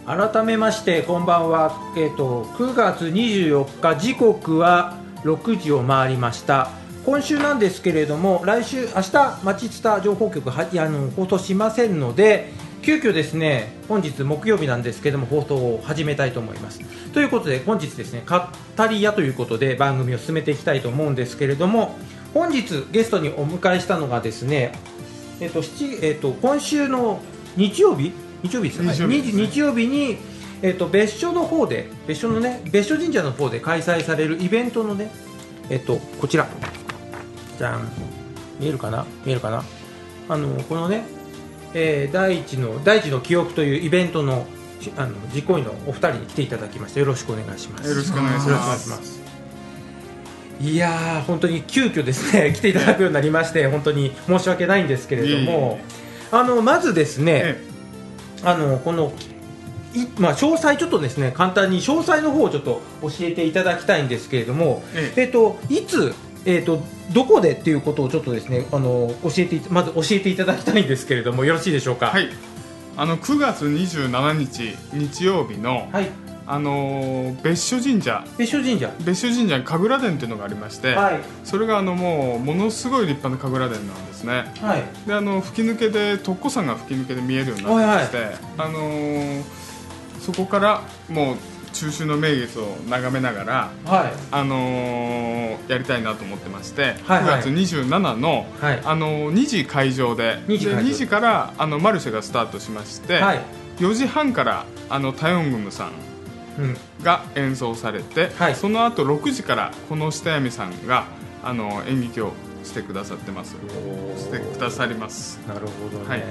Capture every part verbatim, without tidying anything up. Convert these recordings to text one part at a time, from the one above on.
改めましてこんばんは、えー、とくがつにじゅうよっか時刻はろくじを回りました。今週なんですけれども、来週明日まちつた情報局はあの放送しませんので、急遽ですね本日木曜日なんですけども放送を始めたいと思います。ということで本日ですね語り屋ということで番組を進めていきたいと思うんですけれども、本日ゲストにお迎えしたのがですね、えっと七えっと今週の日曜日日曜日ですね、 日曜日ですね、 日曜日に、えっと、別所の方で別所のね別所神社の方で開催されるイベントのね、えっとこちらじゃん、見えるかな見えるかなあのこのね、えー、大地の大地の記憶というイベントのあの実行委員のお二人に来ていただきました。よろしくお願いします。 よろしくお願いします。 いやー本当に急遽ですね来ていただくようになりまして本当に申し訳ないんですけれども、あのまずですね、ええあのこのい、まあ、詳細ちょっとですね簡単に詳細の方をちょっと教えていただきたいんですけれども、えええっと、いつ、えっと、どこでっていうことをちょっとですねあの教えてまず教えていただきたいんですけれどもよろしいでしょうか。 はい、あのくがつにじゅうしちにち日曜日の、はい、あの別所神社別所神社別所神社に神楽殿というのがありまして、はい、それがあのもうものすごい立派な神楽殿なんですね、はい、であの吹き抜けで徳子さんが吹き抜けで見えるようになってまして、はいはい、あのー、そこからもう中秋の名月を眺めながら、はい、あのー、やりたいなと思ってまして、はいはい、くがつにじゅうしちの、はい、あのー、にじ会場でにじ, でにじからあのマルシェがスタートしまして、はい、よじはんからあのタヨングムさんが演奏されて、はい、その後ろくじからこの下闇さんがあの演劇をしてくださってますしてくださります。 なるほどね、はい、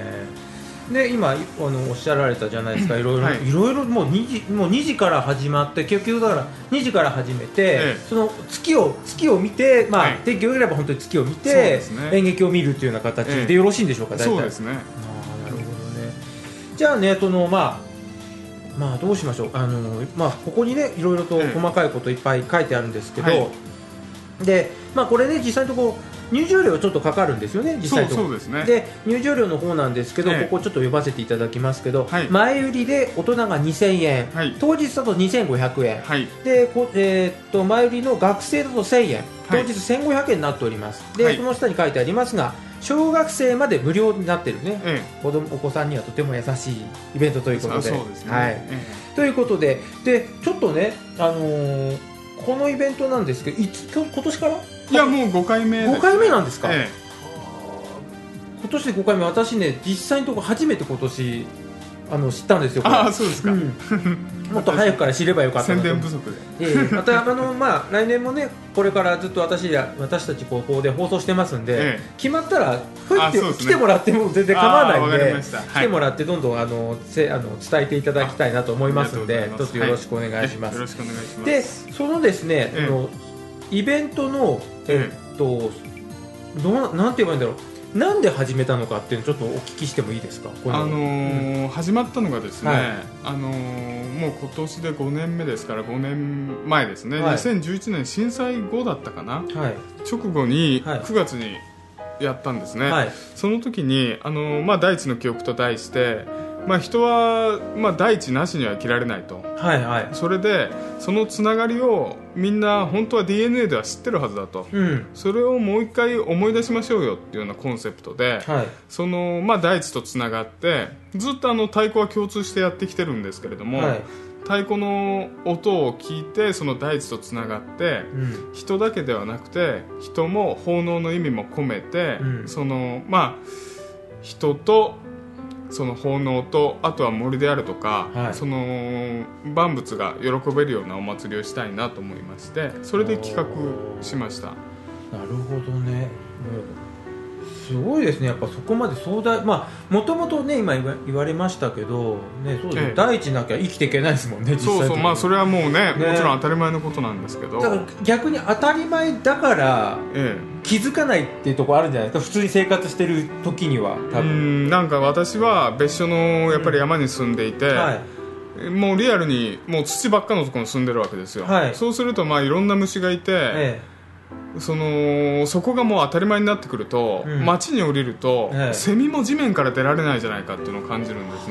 で今あのおっしゃられたじゃないですか、いろいろ、はい、いろいろもうにじもうにじから始まって結局だからにじから始めて、ええ、その月を月を見て、まあ、はい、天気よければ本当に月を見て、ね、演劇を見るというような形でよろしいんでしょうか。大体そうですね。 あ、なるほどね。じゃあねそのまあまあ、どうしましょう、あの、まあ、ここにねいろいろと細かいこといっぱい書いてあるんですけど、はい、でまあ、これね実際のところ入場料ちょっとかかるんですよね実際のところ。 そうそうですね。 で入場料の方なんですけど、ええ、ここちょっと呼ばせていただきますけど、はい、前売りで大人がにせんえん、はい、当日だとにせんごひゃくえん、はい、でこ、えー、っと前売りの学生だとせんえん、当日せんごひゃくえんになっております。で、はい、その下に書いてありますが小学生まで無料になってるね、ええ、子供お子さんにはとても優しいイベントということで、そうですね、はい、ええ、ということで、でちょっとね、あのー、このイベントなんですけどいつ今年からいやもうごかいめです、ね、 ごかいめなんですか、 ええ、 今年でごかいめ。私ね実際のところ初めて今年あの知ったんですよ。 ああそうですか、うん、 もっと早くから知ればよかったなと。 宣伝不足で、 ええ、またあの、まあ、来年もねこれからずっと私ら私たちここで放送してますんで、ええ、決まったらふいって、ね、来てもらっても全然構わないんで、はい、来てもらってどんどんあのせあの伝えていただきたいなと思いますのでどうぞよろしくお願いします、はい、 よろしくお願いします。 でそのですね、ええ、のイベントの、えっと、どうなんて言えばいいんだろう、なんで始めたのかっていうのをちょっとお聞きしてもいいですか。この、 あのーうん、始まったのがですね、はい、あのー、もう今年でごねんめですからごねんまえですね、はい、にせんじゅういちねん震災後だったかな、はい、直後にくがつにやったんですね、はい、その時に、あのーまあ、大地の記憶と題してまあ、人は、まあ、大地なしには生きられないと、はいはい、それでそのつながりをみんな本当は ディーエヌエー では知ってるはずだと、うん、それをもう一回思い出しましょうよっていうようなコンセプトで、はい、そのまあ、大地とつながってずっとあの太鼓は共通してやってきてるんですけれども、はい、太鼓の音を聞いてその大地とつながって、うん、人だけではなくて人も奉納の意味も込めて、うん、そのまあ、人とその奉納とあとは森であるとか、はい、その万物が喜べるようなお祭りをしたいなと思いましてそれで企画しました。 なるほどね。もうすごいですね。やっぱそこまで壮大、まあもともとね今言われましたけど、ね、そうです、ええ、大地なきゃ生きていけないですもんね。実際そうそう、まあそれはもう ね, ねもちろん当たり前のことなんですけど、 だから逆に当たり前だから、ええ、気づかないっていうところあるんじゃないですか。普通に生活してる時には多分うんなんか私は別所のやっぱり山に住んでいて、うんはい、もうリアルにもう土ばっかのところに住んでるわけですよ、はい、そうするとまあいろんな虫がいて、ええそのそこがもう当たり前になってくると、うん、街に降りると、ええ、セミも地面から出られないじゃないかっていうのを感じるんですね。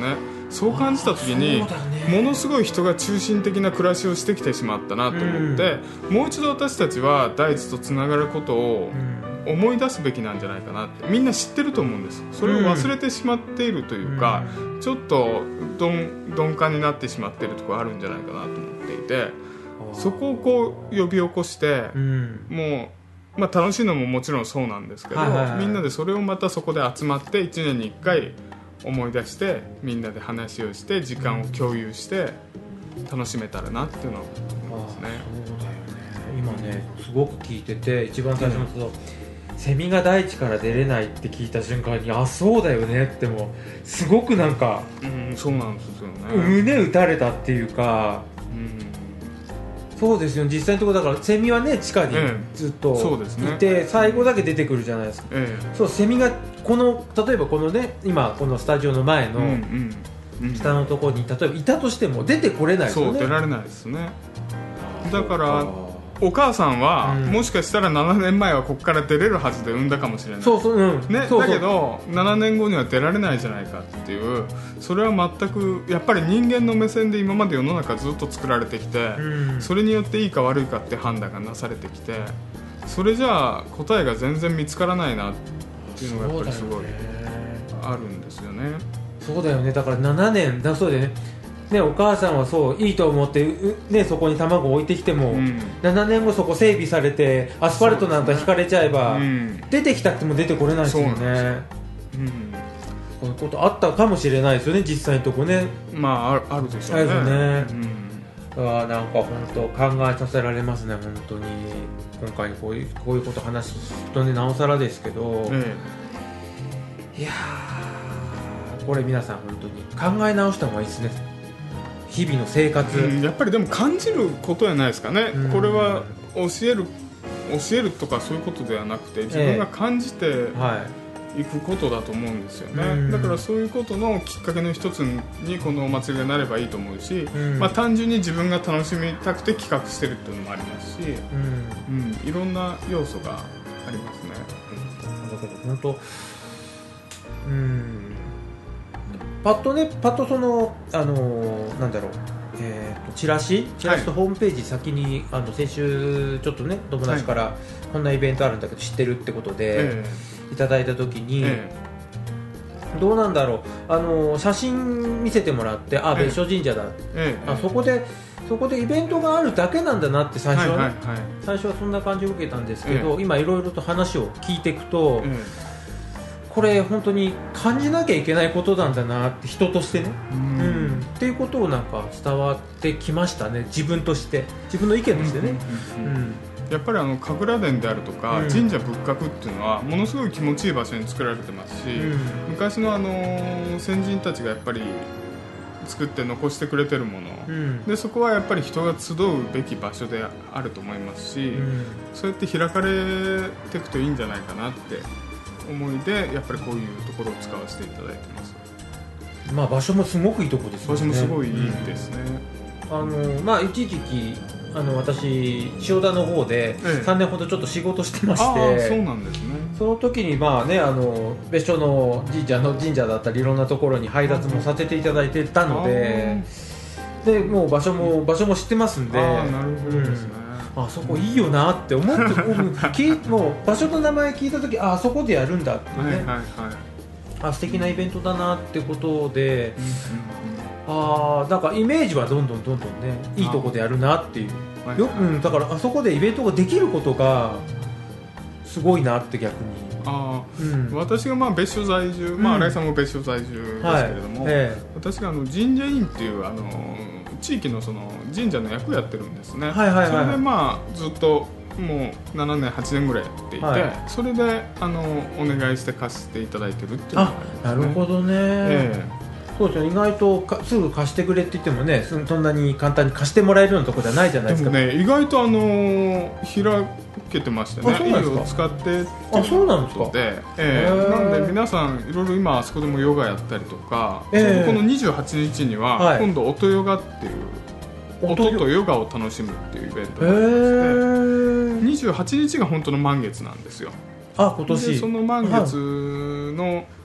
そう感じた時に、ものすごい人が中心的な暮らしをしてきてしまったなと思って、うん、もう一度私たちは大地とつながることを思い出すべきなんじゃないかなって。みんな知ってると思うんです。それを忘れてしまっているというか、うん、ちょっと鈍鈍感になってしまっているところあるんじゃないかなと思っていて、そこをこう呼び起こして、うん、もう、まあ、楽しいのももちろんそうなんですけど、はいはいはい、みんなでそれをまたそこで集まっていちねんにいっかい思い出してみんなで話をして時間を共有して楽しめたらなっていうのを思いますね。 そうだよね。今ねすごく聞いてて一番最初のその、うん、セミが大地から出れないって聞いた瞬間にあそうだよねってもすごくなんか、 うん、そうなんですよね。 胸打たれたっていうか、うん、そうですよ。実際のところだからセミはね地下にずっといて、ええね、最後だけ出てくるじゃないですか、ええ、そうセミがこの例えばこのね今このスタジオの前の下のところに例えばいたとしても出てこれないですよね。 そう出られないですね。だからお母さんは、うん、もしかしたらななねんまえはここから出れるはずで産んだかもしれない。 そうそう、うんね、 そうそうだけどななねんごには出られないじゃないかっていう、それは全くやっぱり人間の目線で今まで世の中ずっと作られてきて、うん、それによっていいか悪いかって判断がなされてきて、それじゃあ答えが全然見つからないなっていうのがやっぱりすごいあるんですよね。 そうだよね。だからななねんだそうでねね、お母さんはそういいと思って、ね、そこに卵を置いてきても、うん、ななねんごそこ整備されてアスファルトなんか引かれちゃえば、ねうん、出てきたくても出てこれないですよね。そうなんですよ、うん、こういうことあったかもしれないですよね実際のとこね。 まああるでしょうね。あるね、うん、あなんか本当考えさせられますね本当に。今回こういうこういうこと話すとねなおさらですけど、ええ、いやーこれ皆さん本当に考え直した方がいいですね日々の生活、 うん、やっぱりでも感じることじゃないですかね、うん、これは教える教えるとかそういうことではなくて自分が感じていくことだと思うんですよね、えーはい、だからそういうことのきっかけの一つにこのお祭りがなればいいと思うし、うんまあ、単純に自分が楽しみたくて企画してるっていうのもありますし、うんうん、いろんな要素がありますね、 うん、だから本当うんパッとね、パッとその、あのー、なんだろう、えーと、チラシ、チラシとホームページ先に、はい、あの先週ちょっとね友達から、はい、こんなイベントあるんだけど知ってるってことで、えー、いただいたときに、えー、どうなんだろう、あのー、写真見せてもらって、あ、別所神社だ、えー、あそこでそこでイベントがあるだけなんだなって最初はね、はいはいはい、最初はそんな感じを受けたんですけど、えー、今いろいろと話を聞いていくと。えーこれ本当に感じなきゃいけないことなんだなって人としてね、うん、うん、っていうことをなんか伝わってきましたね。自分として自分の意見としてね、うんうんうん、 やっぱりあの神楽殿であるとか、うん、神社仏閣っていうのはものすごい気持ちいい場所に作られてますし、うん、昔のあの先人たちがやっぱり作って残してくれてるもの、うん、でそこはやっぱり人が集うべき場所であると思いますし、うん、そうやって開かれていくといいんじゃないかなって思いでやっぱりこういうところを使わせていただいてます。 まあ場所もすごくいいところですよね。 場所もすごいいいですね、 うん、あのまあ一時期あの私千代田の方でさんねんほどちょっと仕事してまして、 ええ、そうなんですね。 その時にまあねあの別所の神社の神社だったりいろんなところに配達もさせていただいてたので、でもう場所も場所も知ってますんで、 あなるほどですね、 うん、あそこいいよなって思ってもう場所の名前聞いた時 あ, あそこでやるんだってね、はいはいはい、あ素敵なイベントだなってことで、うんうんうん、あなんかイメージはどんどんどんどんねいいとこでやるなっていう、よ、うん、だからあそこでイベントができることがすごいなって逆に。 あ、うん、私がまあ別所在住、まあ、新井さんも別所在住ですけれども、はいええ、私があの神社院っていうあの地域のその神社の役をやってるんですね、はいはいはい、それでまあずっともうななねんはちねんぐらいやっていて、はい、それであのお願いして貸していただいてるっていうのがありますね。 なるほどね、ええそうですよ、意外とかすぐ貸してくれって言ってもねそんなに簡単に貸してもらえるようなところじゃないじゃないですか。 でもね意外とあの開けてましたね。いいを使ってっていうことで、あ、そうなんですか。えー、なんで皆さんいろいろ今あそこでもヨガやったりとか、えー、このにじゅうはちにちには、はい、今度音ヨガっていう音とヨガを楽しむっていうイベントがありまして、えー、にじゅうはちにちが本当の満月なんですよ。 あ、今年でその満月の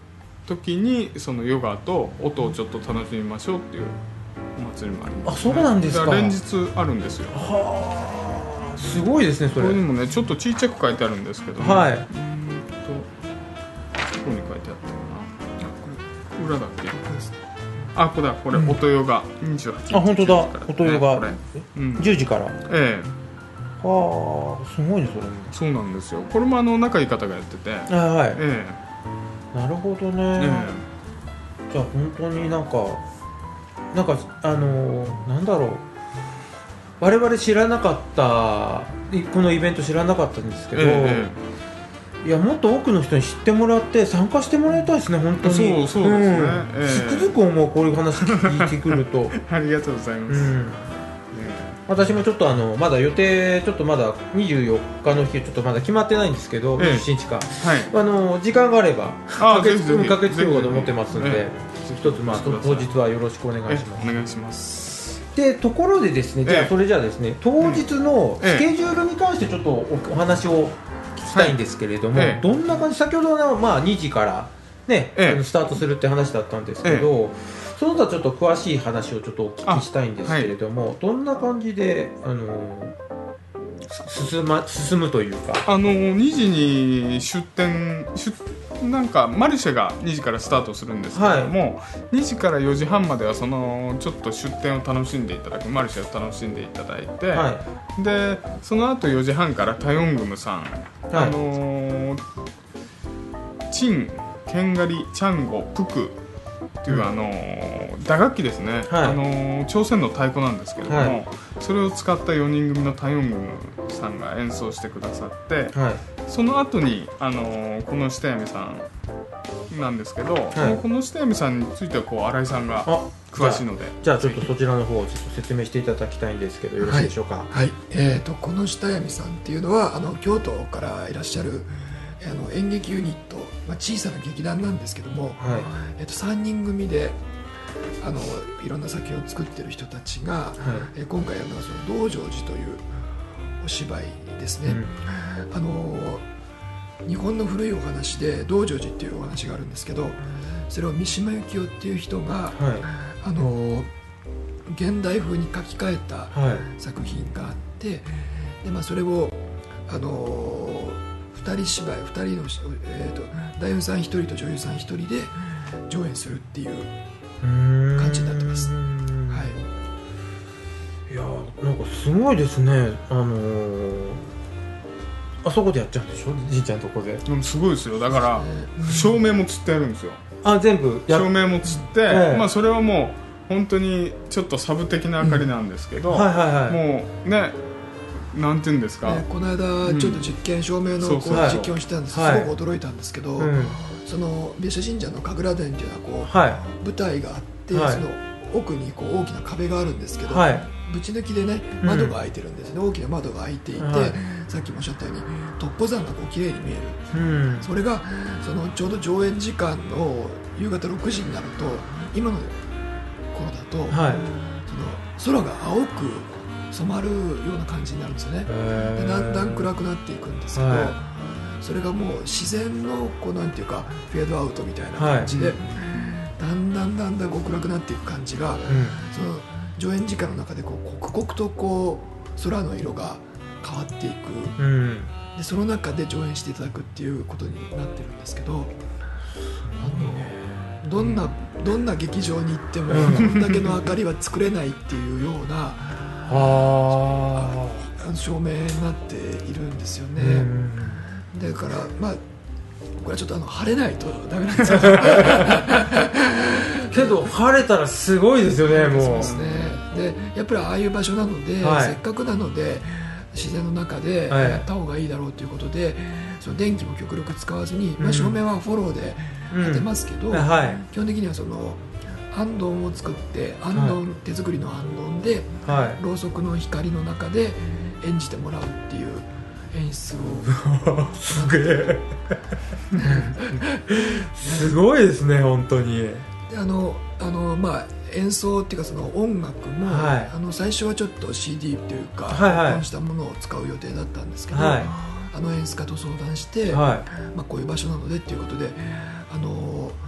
時にそのヨガと音をちょっと楽しみましょうっていうお祭りもあります、 ね、あ、そうなんですか。 連日あるんですよ。 はあ、すごいですねそれ。 これにもねちょっと小さく書いてあるんですけど、ね、 はい。 うんとここに書いてあったかな。あ、これ裏だっけ。あ、これだ、これ、うん、音ヨガにじゅうはちにち。 あ、本当だ、音ヨガ、ね、 うん、 じゅうじから。 ええ。 はあ、すごいねそれも。 そうなんですよ。これもあの仲いい方がやってて。 はいはい。 ええ、なるほどね。ええ、じゃあ本当になんかなんかあのー、なんだろう。我々知らなかったこのイベント知らなかったんですけど。ええ、いや、もっと多くの人に知ってもらって参加してもらいたいですね本当に。 そうそうですね、うん、 えー、つくづく思う、こういう話聞いてくるとありがとうございます、うん、ね、 私もちょっとあのまだ予定ちょっとまだにじゅうよっかの日ちょっとまだ決まってないんですけど、えー、にじゅうしちにちか、はい、あの時間があれば駆けつけようと思ってますので、一つまあ当日はよろしくお願いします。 お願いします。 でところでですね、じゃあそれじゃあですね、当日のスケジュールに関してちょっと お, お話を聞きたいんですけれども、はい、ええ、どんな感じ、先ほどの、まあ、にじから、ね、ええ、スタートするって話だったんですけど、ええ、その他ちょっと詳しい話をちょっとお聞きしたいんですけれども、はい、どんな感じで、あの進, ま、進むというか、 あのにじに出店出なんかマルシェがにじからスタートするんですけれども、はい、にじからよじはんまではそのちょっと出店を楽しんでいただく、マルシェを楽しんでいただいて、はい、でその後よじはんからタヨングムさん、はい、あのー、チン、ケンガリ、チャンゴ、プクっていう、うん、あのー、打楽器ですね、はい、あのー、朝鮮の太鼓なんですけれども、はい、それを使ったよにん組のタヨングムさんが演奏してくださって、はい、その後に、あのー、この下闇さんなんですけど、はい、そのこの下闇さんについてはこう新井さんが詳しいので、 じゃあちょっとそちらの方をちょっと説明していただきたいんですけど、よろしいでしょうか。 はい、はい、えー、とこの下闇さんっていうのはあの京都からいらっしゃるあの演劇ユニット、まあ、小さな劇団なんですけども、はい、えー、とさんにん組であのいろんな作品を作ってる人たちが、はい、えー、今回やるのはその道成寺というお芝居ですね、うん、あの日本の古いお話で道成寺っていうお話があるんですけど、それを三島由紀夫っていう人が、はい、あの現代風に書き換えた作品があって、はい、でまあ、それをあのふたり芝居ふたりの、えー、と男優さんひとりと女優さんひとりで上演するっていう感じになってます。はい、 いやなんかすごいですね。あのーあそこでやっちゃうんでしょ、じいちゃんのとこで。 でもすごいですよ。だから照明もつってやるんですよ。 あ、全部や照明もつって、ええ、まあ、それはもう本当にちょっとサブ的な明かりなんですけど、うん、はいはいはい、もうね、なんていうんですか、ね、 この間ちょっと実験、うん、照明のこう実験をしたんですけど、はい、すごく驚いたんですけど、はい、その別所神社の神楽殿っていうのはこう、はい、舞台があって、はい、その奥にこう大きな壁があるんですけど、はい、ぶち抜きでね窓が開いてるんですね、うん、大きな窓が開いていて、はい、さっきもおっしゃったように突破山がこう綺麗に見える、うん、それがそのちょうど上演時間の夕方ろくじになると今の頃だと、はい、その空が青く染まるような感じになるんですよね。でだんだん暗くなっていくんですけど、はい、それがもう自然のこうなんていうかフェードアウトみたいな感じで、はい、だんだんだんだんこう暗くなっていく感じが、うん、その上演時間の中でこう刻々とこう空の色が変わっていく、うん、でその中で上演していただくっていうことになってるんですけど、あのどんなどんな劇場に行ってもこんだけの明かりは作れないっていうようなあ照明になっているんですよね、うん、だからまあこれはちょっとあの晴れないとダメなんですよけど晴れたらすごいですよね。もうそうですね。でやっぱりああいう場所なので、はい、せっかくなので自然の中でやった方がいいだろうということで、はい、その電気も極力使わずに、うん、まあ、照明はフォローで当てますけど、うん、はい、基本的にはそのあんどんを作ってあんどん、はい、手作りのあんどんで、はい、ろうそくの光の中で演じてもらうっていう演出をすげえすごいですね本当に。 であのあの、まあ、演奏っていうかその音楽も、はい、あの最初はちょっと シーディー というか録音、はいはい、したものを使う予定だったんですけど、はい、あの演出家と相談して、はい、まあ、こういう場所なのでっていうことであの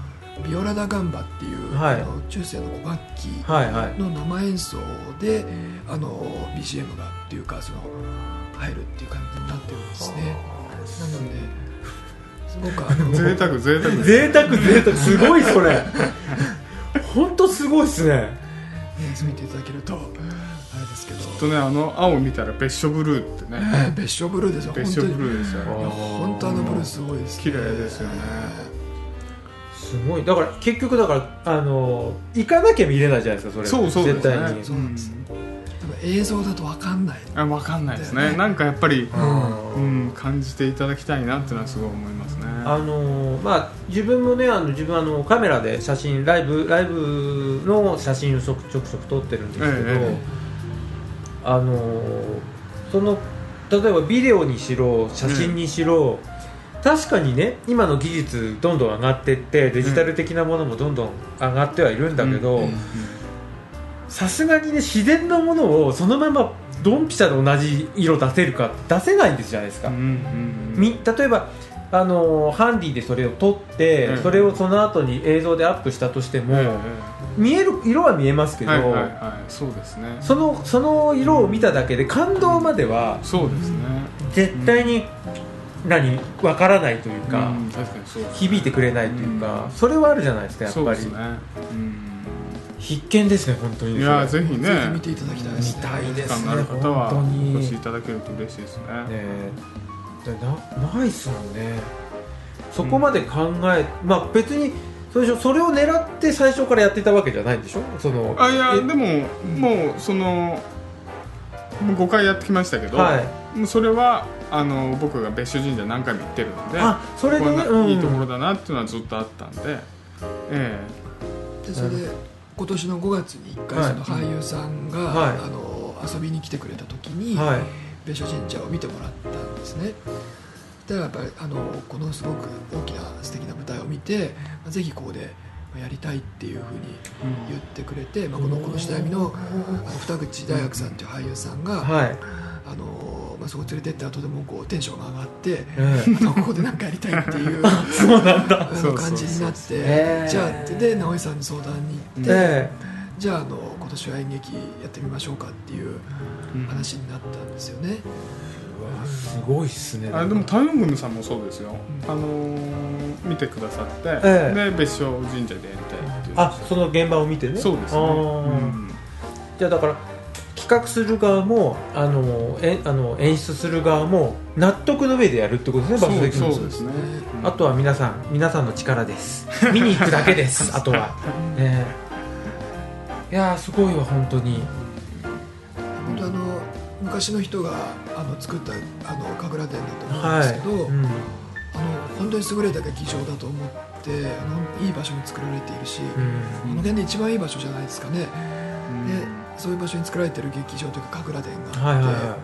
ビオラダガンバっていう、はい、あの中世の古楽器の生演奏で、はいはい、あの ビージーエム がっていうかその入るっていう感じになってるんですね。なのですごくあの贅沢贅沢贅沢贅沢すごいそれ本当すごいですね。ね見ていただけるとあれですけど、 きっとねあの青見たら別所ブルーってね、 えー、別所ブルーですよ。 別所ブルーですよ。 本当あのブルーすごいですね。 綺麗ですよね。 すごい。だから結局だからあの行かなきゃ見れないじゃないですかそれ。 そうそうですね。 絶対にそうなんです。うん、映像だと分かんない。 あ分かんないですね。ねなんかやっぱり、うんうん、感じていただきたいなっていうのはすごい思いますね。 あのまあ自分もねあの自分あのカメラで写真ライブライブの写真をちょくちょく撮ってるんですけど、ええ、あのその例えばビデオにしろ写真にしろ、うん、確かにね今の技術どんどん上がっていってデジタル的なものもどんどん上がってはいるんだけど、さすがにね自然のものをそのままドンピシャで同じ色出せるか出せないんですじゃないですか、うんうんうん、み例えばあのハンディでそれを撮って、うん、それをその後に映像でアップしたとしても、うん、見える色は見えますけど、はいはいはい、 そうですね、 その、その色を見ただけで感動までは、 うん、そうですね、 絶対に、うん、何分からないというか、 うん、確かにそうですね、 響いてくれないというか、うん、それはあるじゃないですかやっぱり。そうですね、うん、必見ですね本当に。 いやぜひねぜひ見ていただきたいです、 ね、見たいですね。 時間のある方はお越しいただけると嬉しいですね。ねなないっすもんねそこまで考え、うん、まあ別にそれ、それを狙って最初からやってたわけじゃないんでしょその。 あいやでももうそのもうごかいやってきましたけど、はい、もうそれはあの僕が別所神社何回も行ってるので、 あそれで、ね、 うん、いいところだなっていうのはずっとあったんで、ええ、でそれで今年のごがつにいっかいその俳優さんが、はい、あの遊びに来てくれた時に、はい、別所神社を見てもらったんですね。だからやっぱりあのこのすごく大きな素敵な舞台を見て、まあ、ぜひここでやりたいっていうふうに言ってくれて、うん、まあ、このこのしだやみの二口大学さんという俳優さんが、はい、あのまあ、そこ連れてって後でもこうテンションが上がって、えー、ここで何かやりたいっていうそうなんだ感じになって、えー、じゃあで直井さんに相談に行って、えー、じゃあ、あの今年は演劇やってみましょうかっていう話になったんですよね。 すごいっすね。 あでもタイムムムさんもそうですよ、うん、あのー、見てくださって、ええ、で別所神社でやりたいっていう。 あその現場を見てね。 そうですね、うん、 じゃあだから企画する側もあのえあの演出する側も納得の上でやるってことですね。場所的にそうですね、 うん、あとは皆さん皆さんの力です見に行くだけですあとは、ね、いやすごいわ本当に。 本当あの昔の人があの作ったあの神楽殿だと思うんですけど、はい、うん、あの本当に優れた劇場だと思ってあのいい場所に作られているし、うん、この辺で一番いい場所じゃないですかね、うん、でそういう場所に作られている劇場というか神楽殿があって、はいはいはい、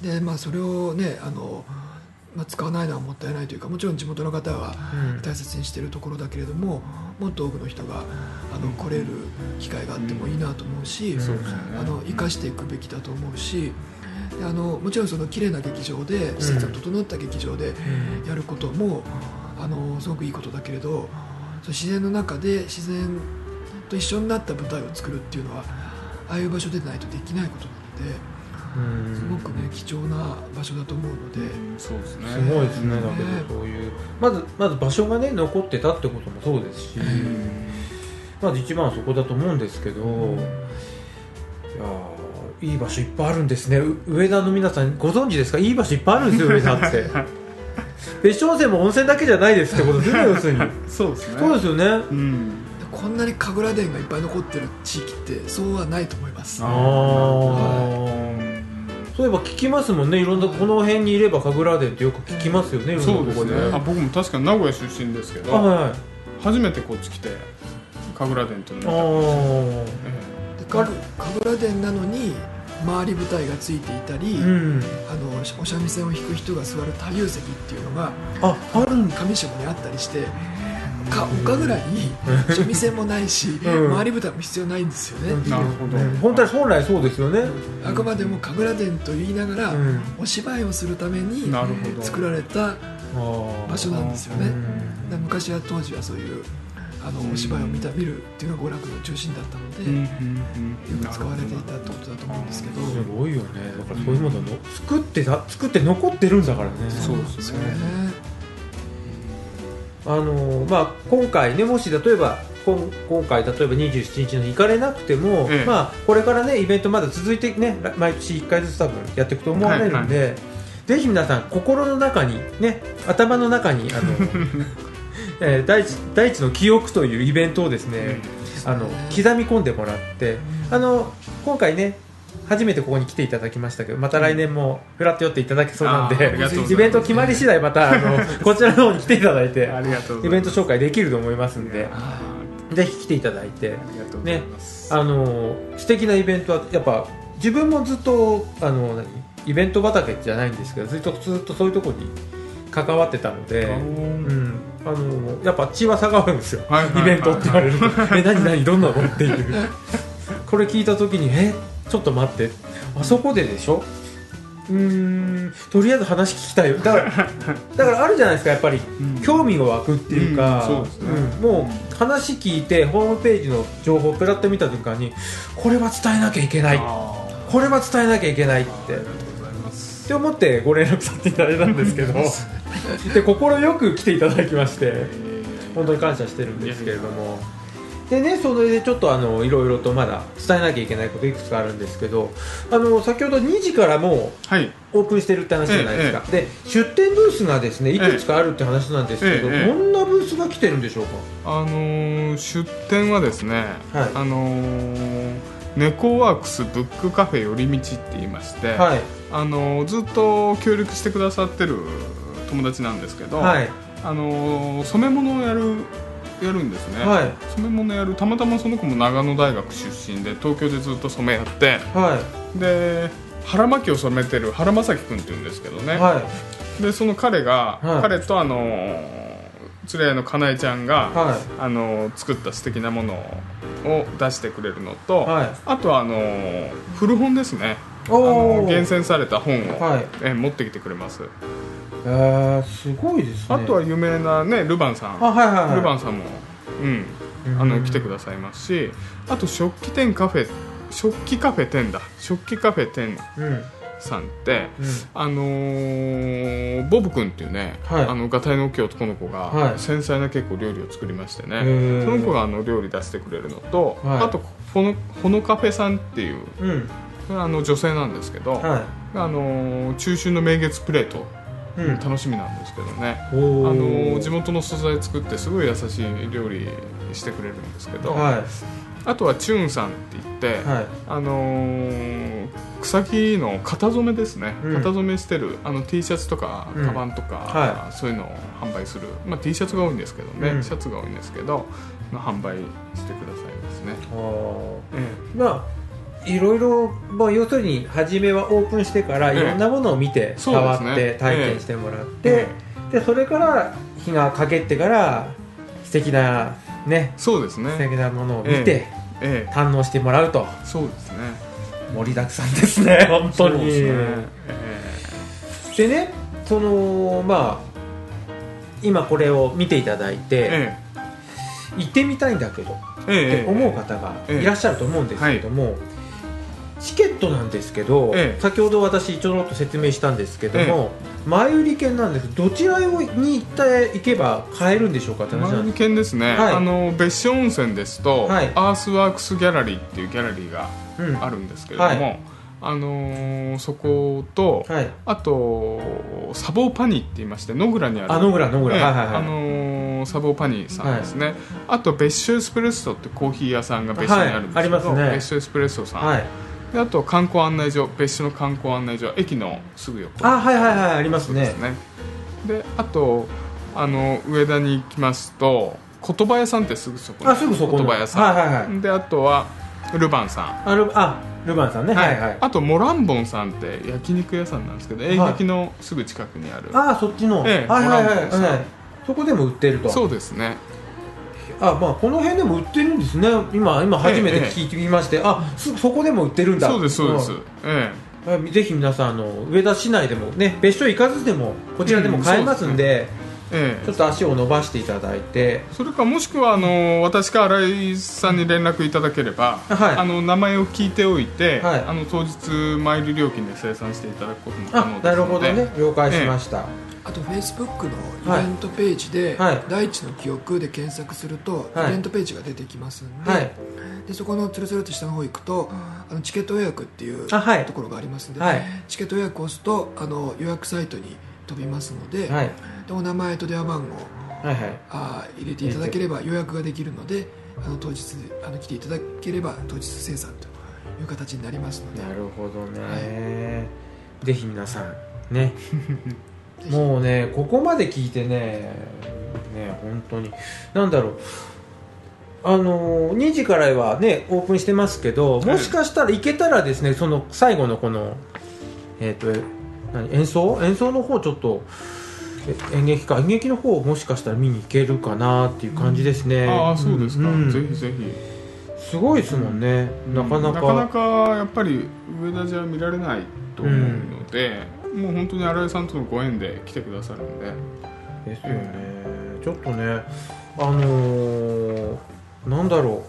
でまあ、それをねあの、まあ、使わないのはもったいないというか、もちろん地元の方は大切にしているところだけれども、うん、もっと多くの人があの来れる機会があってもいいなと思うし、うん、あの生かしていくべきだと思うし、であのもちろんその綺麗な劇場で施設が整った劇場でやることも、うん、あのすごくいいことだけれど、その自然の中で自然と一緒になった舞台を作るっていうのはああいう場所でないとできないことなので、うん、すごくね貴重な場所だと思うので、 うん、そうですね、 すごいですね。だけどそういうまずまず場所がね残ってたってこともそうですし、うん、まず一番はそこだと思うんですけど、うん、いやいい場所いっぱいあるんですね。上田の皆さんご存知ですか？いい場所いっぱいあるんですよ上田って別所温泉も温泉だけじゃないですってことですね要するにそうですね。 そうですよね、うん、 こんなに神楽殿がいっぱい残ってる地域ってそうはないと思います。 あ、はい、そういえば聞きますもんね。いろんなこの辺にいれば神楽殿ってよく聞きますよね、うん、いろんなところで。 そうですね。あ僕も確かに名古屋出身ですけど、はい、初めてこっち来て神楽殿というのを見た。 神楽殿なのに周り舞台がついていたり、うん、あのお三味線を弾く人が座る多流席っていうのがああるん上下にあったりして、か丘ぐらいに三味線もないし、うん、周り舞台も必要ないんですよね、うん、 なるほど、うん、 本当は本来そうですよね、 うん、あくまでも神楽殿と言いながら、うん、お芝居をするために作られた場所なんですよね、うん、昔は当時はそういうああのお芝居を見た見るっていうのが娯楽の中心だったので、うんうんうん、よく使われていたってことだと思うんですけど、 すごいよね。だからそういうものの作ってた作って残ってるんだからね。 そうですね。 あのまあ、今回ね、もし例えば今, 今回例えばにじゅうしちにちの行かれなくても、ええ、まあ、これからねイベントまだ続いてね、毎年いっかいずつ多分やっていくと思われるんで、はいはい、ぜひ皆さん心の中にね、頭の中にあの、えー、大地大地の記憶というイベントをですね、うん、あの刻み込んでもらって、あの今回ね初めてここに来ていただきましたけど、また来年もフラッと寄っていただけそうなんで、イベント決まり次第またあのこちらの方に来ていただいてイベント紹介できると思いますんで、ぜひ来ていただいて、ね、あの素敵なイベントはやっぱ自分もずっとあの何イベント畑じゃないんですけど、ずっとずっとそういうところに関わってたので、うん、あのやっぱ血は下がるんですよ、はいはいはいはい、イベントって言われるとえ何何どんなのっていうこれ聞いた時にえちょっと待って、あそこででしょ、うーん、とりあえず話聞きたいよ、だからだからあるじゃないですか、やっぱり、うん、興味が湧くっていうか、うん う, すねうん、もう話聞いてホームページの情報をペラッと見た瞬間にこれは伝えなきゃいけない、これは伝えなきゃいけないってって思ってご連絡させていただいたんですけどで心よく来ていただきまして本当に感謝してるんですけれども、でね、それでちょっとあのいろいろとまだ伝えなきゃいけないこといくつかあるんですけど、あの先ほどにじからもうオープンしてるって話じゃないですか、はい、で出店ブースがですねいくつかあるって話なんですけど、どんなブースが来てるんでしょうか。 あのー、出店はですね、はい、あのー、ネコワークスブックカフェ寄り道って言いまして、はい、あのー、ずっと協力してくださってる友達なんですけど、はい、あのー、染め物をやるやるんですね、はい、染め物やる、たまたまその子も長野大学出身で東京でずっと染めやって、はい、で腹巻きを染めてる原正樹君っていうんですけどね、はい、でその彼が、はい、彼とあの連れ合いのかなえちゃんが、はい、あの作った素敵なものを出してくれるのと、はい、あとはあの古本ですね、あの厳選された本を、はい、え持ってきてくれます。 えー、すごいですね。 あとは有名な、ね、ルバンさん、あ、はいはいはい、ルバンさんも、うん、あの来てくださいますし、あと食器店カフェ食器カフェ店だ食器カフェ店さんって、うん、あのー、ボブ君っていうね、はい、あのガタイの大きい男の子が、はい、繊細な結構料理を作りましてね、その子があの料理出してくれるのと、はい、あとほの、ほのカフェさんっていう、うん、あの女性なんですけど、はい、あのー、中秋の名月プレート、うん、楽しみなんですけどね、あの地元の素材作ってすごい優しい料理してくれるんですけど、はい、あとはチューンさんって言って、はい、あのー、草木の型染めですね、うん、型染めしてるあの T シャツとかカバンとか、うんはい、そういうのを販売する、まあ、T シャツが多いんですけどね、うん、シャツが多いんですけど、まあ、販売してくださいますね。あ、 ええ、まあいろいろ、まあ、要するに初めはオープンしてからいろんなものを見て、ええ、触って体験してもらって、ええ、でそれから日が陰ってから素敵なね、 そうですね、 素敵なものを見て、ええ、堪能してもらうと。 そうですね、 盛りだくさんですね本当に。そうですね、ええ、でね、そのまあ今これを見ていただいて、ええ、行ってみたいんだけど、ええ、って思う方がいらっしゃると思うんですけれども、ええはい、チケットなんですけど、ええ、先ほど私ちょろっと説明したんですけども、ええ、前売り券なんですけど、どちらに行って行けば買えるんでしょうかって話なんです。 前売り券ですね、はい、あの別所温泉ですと、はい、アースワークスギャラリーっていうギャラリーがあるんですけれども、うんはい、あのー、そこと、はい、あとサボーパニーって言いまして野倉にある、 あ野倉野倉、 ね、 はいはいはい、 あのー、サボーパニーさんですね、はい、あと別所エスプレッソってコーヒー屋さんが別所にあるんですけど、はい、ありますね、別所エスプレッソさん、はい、であと観光案内所、別所の観光案内所、駅のすぐ横、 あ、はいはいはい、ありますね。 そうですね。であとあの上田に行きますと言葉屋さんってすぐそこ、 あ、すぐそこの言葉屋さん、はいはいはい、であとはルバンさん、 あ ル, あルバンさんね、はいはいはい、 あとモランボンさんって焼肉屋さんなんですけど、映劇のすぐ近くにある、 ああそっちの、 ええ、 はいはいはい、はい、そこでも売ってると。 そうですね。 あ、まあ、この辺でも売ってるんですね。今今初めて聞いてみまして、ええ、あ、そ, そこでも売ってるんだ。 そうですそうです、ええ、ぜひ皆さんあの上田市内でもね、別所行かずでもこちらでも買えますんで、 ええ、ちょっと足を伸ばしていただいて、 それかもしくはあの私か新井さんに連絡いただければ、はい、あの名前を聞いておいて、はい、あの当日マイル料金で生産していただくことも可能ですので。 なるほどね、了解しました、ええ、 あとフェイスブックのイベントページで、はい、大地の記憶で検索すると、はい、イベントページが出てきますんで、はい、でそこのつるつると下の方行くと、あのチケット予約っていうところがありますので、はい、チケット予約を押すとあの予約サイトに飛びますので、はい、でお名前と電話番号、はいはい、あ入れていただければ予約ができるので、あの当日あの来ていただければ当日生産という形になりますので。 なるほどね、はい、ぜひ皆さんねもうねここまで聞いてねね本当になんだろう、あのにじからはねオープンしてますけど、もしかしたら行けたらですね、その最後のこのえっと何演奏演奏の方ちょっと演劇か演劇の方もしかしたら見に行けるかなっていう感じですね、 うん、ああそうですか、うん、ぜひぜひすごいですもんね、うん、なかなかなかなかやっぱり上田じゃ見られないと思うので、うん、もう本当に新井さんとのご縁で来てくださるんでですよね、うん、ちょっとねあのー、なんだろ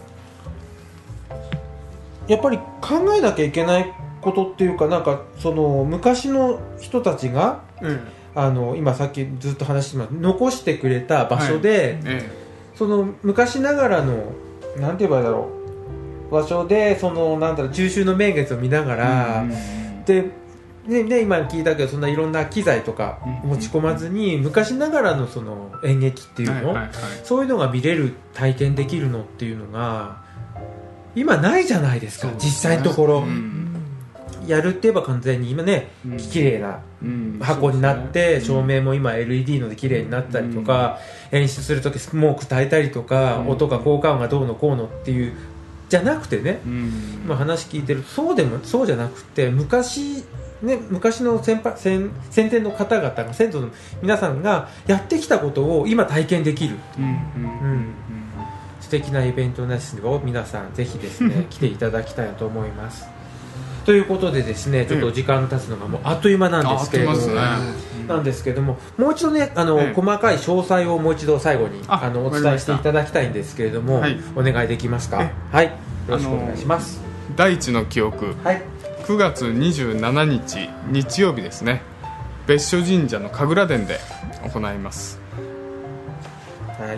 う、やっぱり考えなきゃいけないことっていうか、なんかその昔の人たちが、うん、あの今さっきずっと話してました残してくれた場所で、はいええ、その昔ながらのなんて言えばいいだろう場所で、そのなんだろう中秋の名月を見ながら、うんうん、で、ねね、今聞いたけどそんないろんな機材とか持ち込まずに、うんうん、昔ながらのその演劇っていうの、はいはいはい、そういうのが見れる体験できるのっていうのが今ないじゃないですか、実際のところ、うんやるって言えば完全に今ね、うん、綺麗な箱になって、うんね、照明も今 エルイーディー ので綺麗になったりとか、うん、演出するときスモーク焚いたりとか、うん、音が効果音がどうのこうのっていうじゃなくてね、うん、今話聞いてるとそうでもそうじゃなくて昔ね、昔の 先, 先, 先天の方々が先祖の皆さんがやってきたことを今体験できる、うんうんうん素敵なイベントですを皆さんぜひですね来ていただきたいと思いますということでですね、ちょっと時間経つのがもうあっという間なんですけれども、ね、なんですけれども、もう一度ね、あの、ええ、細かい詳細をもう一度最後にああのお伝えしていただきたいんですけれども、はい、お願いできますか。はい、よろしくお願いします。 大地の記憶、はい、くがつにじゅうしちにち日曜日ですね、別所神社の神楽殿で行います。はい。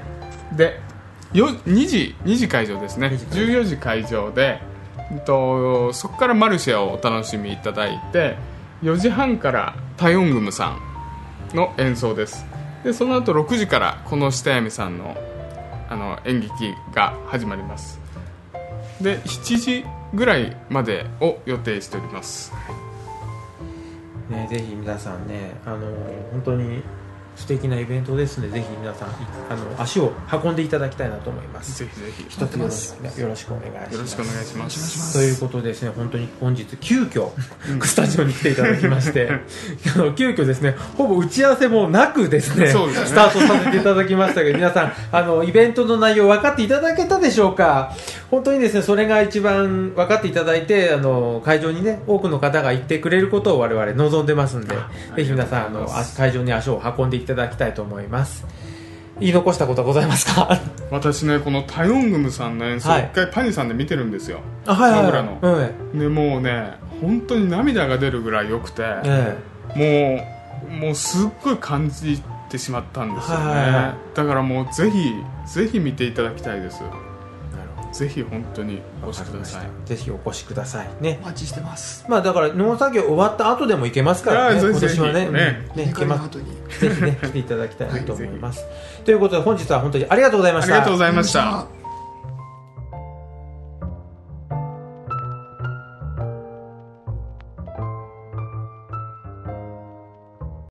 で、よにじにじ会場ですね。じゅうよじ会場で。とそこからマルシェをお楽しみいただいて、よじはんからタヨングムさんの演奏です。でその後ろくじからこの下闇さん の, あの演劇が始まります。でしちじぐらいまでを予定しております、 ね、ぜひ皆さんね、あの本当に素敵なイベントですので、ぜひ皆さんあの足を運んでいただきたいなと思います。 ぜひぜひ一つよろしくよろしくお願いします。 よろしくお願いします。 ということでですね、本当に本日急遽、うん、スタジオに来ていただきましてあの急遽ですね、ほぼ打ち合わせもなくですね、そうですねスタートさせていただきましたけど、皆さんあのイベントの内容分かっていただけたでしょうか。本当にですね、それが一番分かっていただいて、あの会場にね多くの方が行ってくれることを我々望んでますんで、ぜひ皆さんあの会場に足を運んでいただきたいと思います。言い残したことはございますか？ 私ね、このタヨングムさんの演奏、はい、一回パニさんで見てるんですよ。 あ、はいはいはい、 の、はい、でもうね、本当に涙が出るぐらい良くて、ええ、もうもうすっごい感じてしまったんですよね、はいはいはい、だからもうぜひぜひ見ていただきたいです。ぜひ本当にお越しください。 ぜひお越しくださいね。 お待ちしてます。 まあだから農作業終わった後でも行けますからね。今年はね、ね、ね行けます。ぜひね来ていただきたいと思います。はい、ということで本日は本当にありがとうございました。 ありがとうございました。